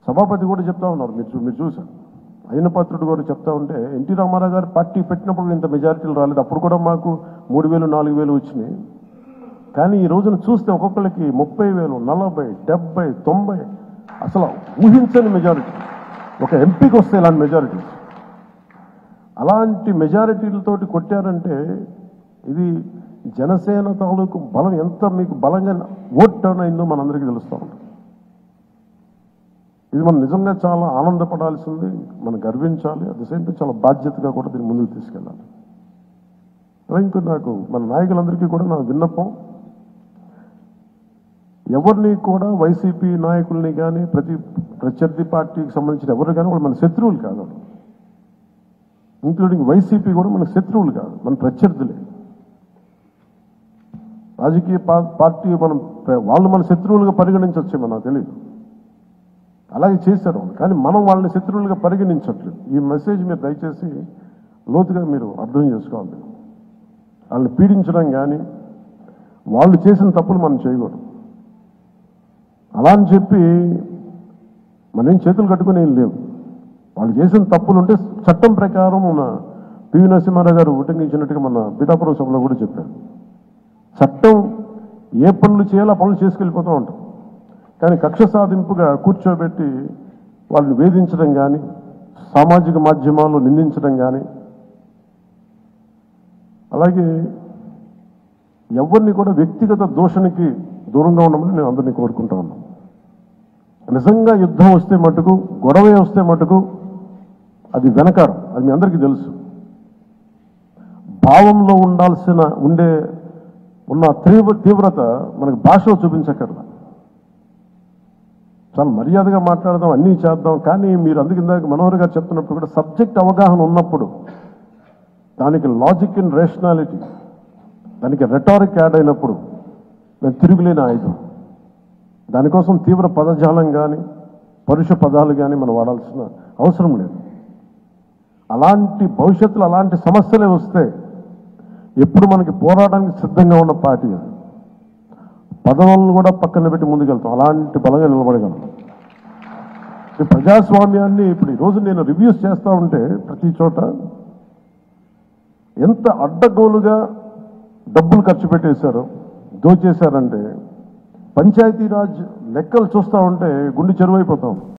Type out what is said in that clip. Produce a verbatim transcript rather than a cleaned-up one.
సభాపతి కూడా చెప్తా ఉన్నారు, మీరు చూ- మీరు చూసారు. అయిన పాత్రుడు కూడా చెప్తా ఉంటే ఎన్టీ రామారావు గారు పార్టీ పెట్టినప్పుడు ఇంత మెజారిటీలు రాలేదు, అప్పుడు కూడా మాకు మూడు వేలు నాలుగు వేలు వచ్చినాయి. కానీ ఈ రోజున చూస్తే ఒక్కొక్కరికి ముప్పై వేలు నలభై డెబ్బై తొంభై అసలు ఊహించని మెజారిటీ. ఒక ఎంపీకి వస్తే ఇలాంటి మెజారిటీస్, అలాంటి మెజారిటీలతోటి కొట్టారంటే ఇది జనసేన తాలూకు బలం ఎంత మీకు బలంగా ఓట్ టర్న్ అయిందో మనందరికీ తెలుస్తూ ఉంటుంది. ఇది మనం నిజంగా చాలా ఆనందపడాల్సింది, మనం గర్వించాలి. అట్ ద సేమ్ టైం చాలా బాధ్యతగా కూడా దీన్ని ముందుకు తీసుకెళ్ళాలి. ఇంకా నాకు మన నాయకులందరికీ కూడా నా విన్నపం, ఎవరిని కూడా వైసీపీ నాయకుల్ని కానీ ప్రతి ప్రత్యర్థి పార్టీకి సంబంధించిన ఎవరు కానీ వాళ్ళు మన శత్రువులు కాదు, ఇంక్లూడింగ్ వైసీపీ కూడా మన శత్రువులు కాదు, మన ప్రత్యర్థులే. రాజకీయ పార్టీ మనం వాళ్ళు మన శత్రువులుగా పరిగణించవచ్చేమో నాకు తెలియదు, అలాగే చేశారు. కానీ మనం వాళ్ళని శత్రువులుగా పరిగణించట్లేదు. ఈ మెసేజ్ మీరు దయచేసి లోతుగా మీరు అర్థం చేసుకోవాలి. వాళ్ళని పీడించడం కానీ వాళ్ళు చేసిన తప్పులు మనం చేయకూడదు. అలా అని చెప్పి మనం చేతులు కట్టుకుని ఏం లేవు. వాళ్ళు చేసిన తప్పులు ఉంటే చట్టం ప్రకారం మన పివి నరసింహారావు గారు ఉటంకించినట్టుగా మన పిఠాపురం సభలో కూడా చెప్పారు. చట్టం ఏ పనులు చేయాలో ఆ పనులు చేసుకెళ్ళిపోతూ ఉంటాం. కానీ కక్ష సాధింపుగా కూర్చోబెట్టి వాళ్ళని వేధించడం కానీ సామాజిక మాధ్యమాల్లో నిందించడం కానీ, అలాగే ఎవరిని కూడా వ్యక్తిగత దూషణకి దూరంగా ఉండమని నేను అందరినీ కోరుకుంటా ఉన్నాను. నిజంగా యుద్ధం వస్తే మటుకు, గొడవ వస్తే మటుకు అది వెనకారం, అది మీ అందరికీ తెలుసు. భావంలో ఉండాల్సిన ఉండే ఉన్న తీవ్ర తీవ్రత మనకు భాషలో చూపించక్కర్లా. చాలా మర్యాదగా మాట్లాడదాం, అన్నీ చేద్దాం. కానీ మీరు అందుకు ఇందాక మనోహర్ గారు చెప్తున్నప్పుడు కూడా సబ్జెక్ట్ అవగాహన ఉన్నప్పుడు, దానికి లాజిక్ అండ్ రేషనాలిటీ, దానికి రెటారిక్ యాడ్ అయినప్పుడు నేను తిరుగులేని ఆయుధం. దానికోసం తీవ్ర పదజాలం కానీ పరుష పదాలు కానీ మనం వాడాల్సిన అవసరం లేదు. అలాంటి భవిష్యత్తులో అలాంటి సమస్యలే వస్తే ఎప్పుడు మనకి పోరాటానికి సిద్ధంగా ఉన్న పార్టీ అది. పదవులను కూడా పక్కన పెట్టి ముందుకెళ్తాం, అలాంటి బలంగా నిలబడగలం. ఈ ప్రజాస్వామ్యాన్ని ఇప్పుడు ఈరోజు నేను రివ్యూస్ చేస్తూ ఉంటే ప్రతి చోట ఎంత అడ్డగోలుగా డబ్బులు ఖర్చు పెట్టేశారో, దోచేశారంటే పంచాయతీరాజ్ లెక్కలు చూస్తూ ఉంటే గుండె చెరువైపోతాం.